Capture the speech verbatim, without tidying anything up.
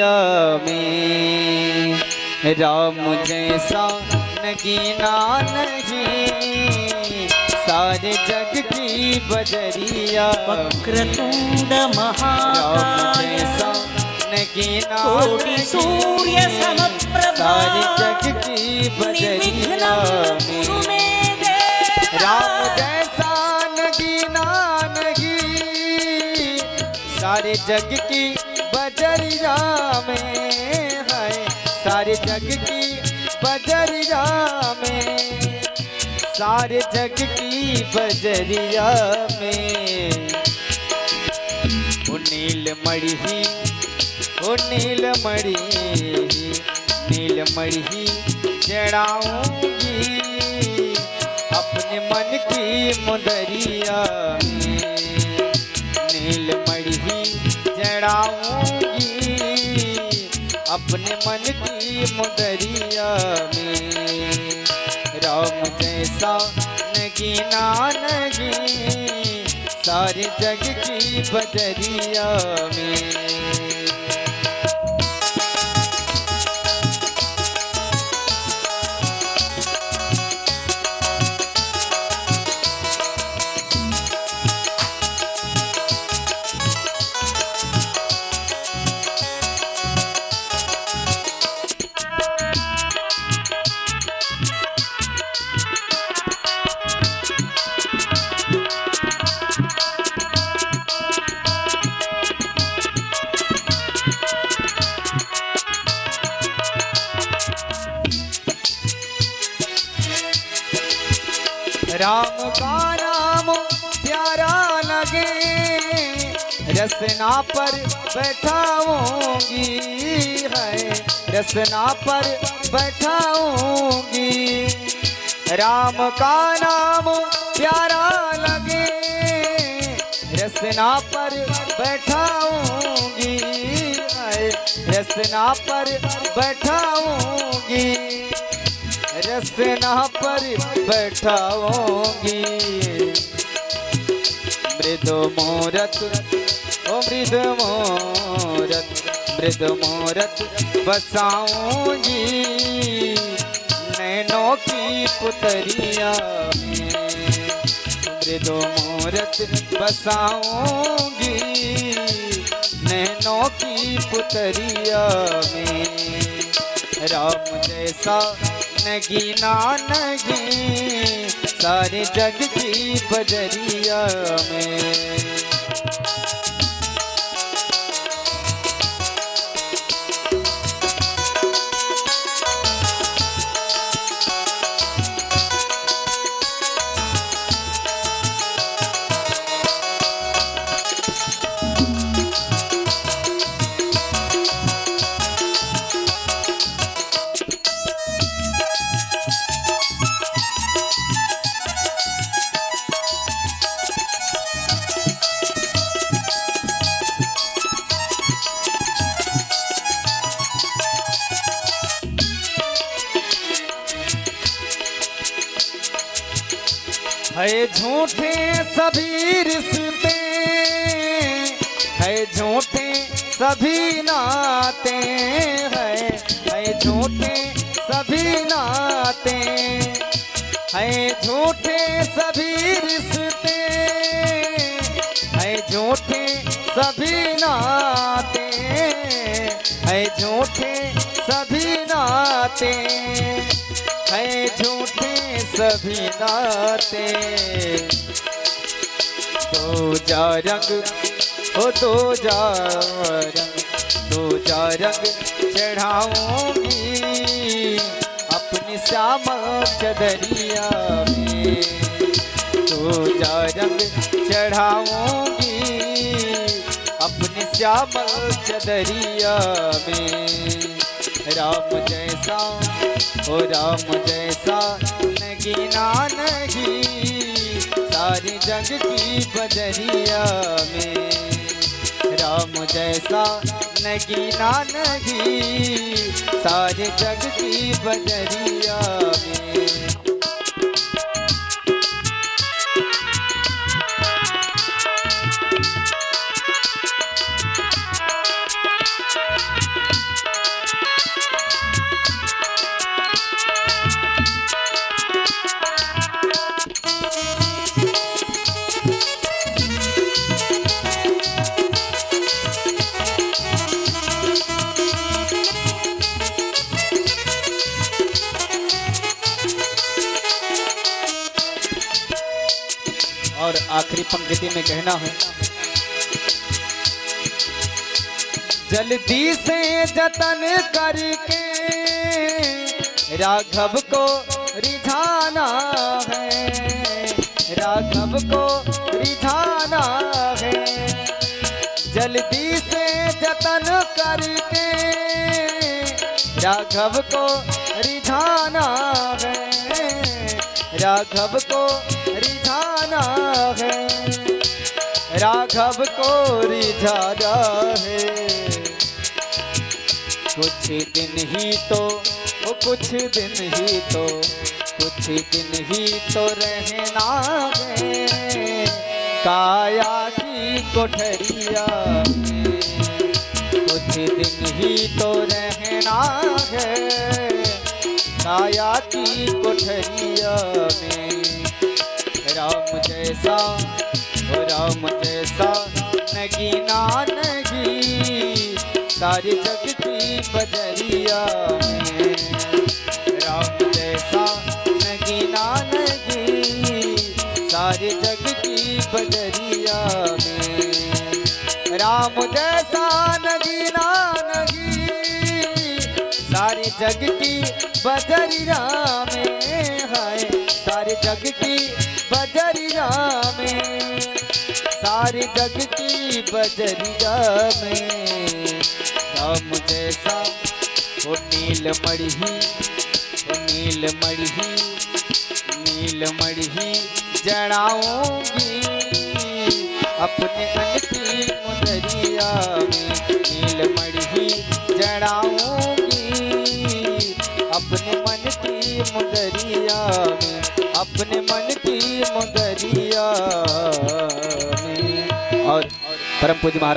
बजरिया में। राम जैसा नगीना नहीं सारे जग की बजरिया। वक्रतुंड महाकाय नगीना कोटि सूर्य समप्रभा सारे जग की बजरिया में। राम जैसा नगीना नहीं सारे जग की बजरिया में है। सारे जग की बजरिया में सारे जग की बजरिया में। ओ नीलमणि ओ नीलमणि नीलमणि जड़ाऊंगी अपने मन की मुंदरिया में। नीलमणि जड़ाऊंगी अपने मन की मुंदरिया में। राम जैसा नगीना नहीं सारे जग की बजरिया में। राम का नाम प्यारा लगे रसना पर बैठाऊंगी है। रसना पर बैठाऊंगी राम का नाम प्यारा लगे रसना पर बैठाऊंगी है। रसना पर बैठाऊंगी रसना पर बैठाऊंगी। मृद मूरत ओ मृद मूरत मृद मूरत बसाऊंगी नैनों की पुतरिया में। मृद मूरत बसाऊंगी नैनों की पुतरिया में। राम जैसा नगीना नहीं सारे जग की बजरिया में। है झूठे सभी रिश्ते है झूठे सभी नाते हैं। है झूठे सभी नाते है झूठे सभी रिश्ते है झूठे सभी नाते है झूठे सभी नाते है झूठे सभी नाते। दो जा रंग ओ दो जा रंग दो जा रंग चढ़ाऊंगी अपनी श्यामल चदरिया में। दो जा रंग चढ़ाऊंगी अपनी श्यामल चदरिया में। राम जैसा ओ राम जैसा नगीना नहीं सारी जग की बजरिया में। राम जैसा नगीना नहीं सारे जग की बजरिया में। आखिरी पंक्ति में कहना है, जल्दी से जतन करके राघव को रिझाना है, राघव को रिझाना है। जल्दी से जतन करके राघव को रिझाना है, राघव को रिझाना है, राघव को रिझाना है। कुछ दिन ही तो, वो कुछ दिन ही तो, कुछ दिन ही तो रहना है काया की कोठरिया में, कुछ दिन ही तो रहना है काया की कोठरिया में। राम जैसा, ओ राम जैसा नगीना नहीं सारे जग की बजरिया में, राम जैसा नगीना नहीं सारे जग की बजरिया में। राम जैसा नगीना नहीं सारे जग की बजरिया में, हाय सारे जग की बजरिया में, सारे जग की बजरिया में। राम जैसा वो नील मणि, वो नील मणि, नील मणि जड़ाऊंगी अपने मन की मुदरिया में, नील मणि जड़ाऊंगी अपने मन की मुदरिया में, अपने मन की मुदरिया में। और परम पूज्य महाराज